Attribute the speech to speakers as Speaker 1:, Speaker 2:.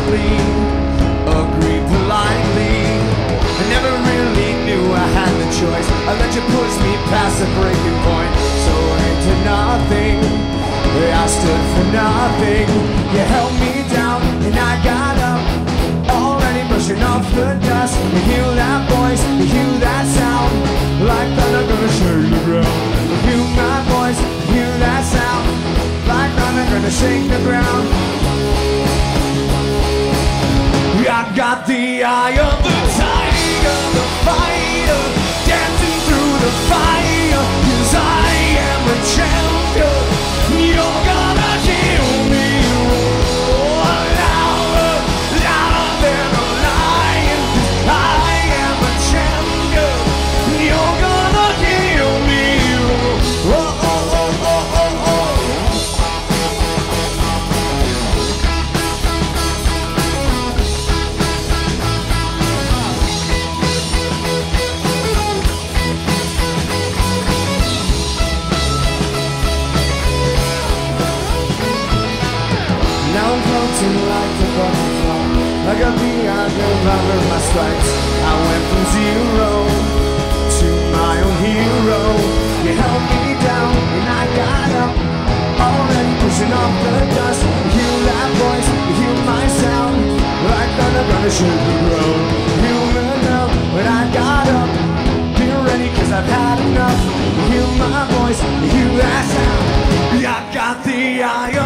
Speaker 1: quietly, agreed politely. I never really knew I had the choice. I let you push me past the breaking point. So into nothing, I stood for nothing. You held me down and I got up, already brushing off the dust. You hear that voice, you hear that sound, like thunder gonna shake the ground. You hear my voice, you hear that sound, like thunder gonna shake the ground. I got the eye of the tiger, the fighter, dancing through the fire. 'Cause I am a champion. You're gonna hear me roar louder, louder than a lion. 'Cause I am a champion. You're gonna hear me roar. Oh, oh, oh, oh, oh, oh. Now I'm floating like a butterfly, like a bee under my stripes. I went from zero to my own hero. You held me down and I got up, already pushing off the dust. You hear that voice, you hear my sound, like thunder gonna shake the ground. You will know when I got up, get ready 'cause I've had enough. You hear my voice, you hear that sound. I got the eye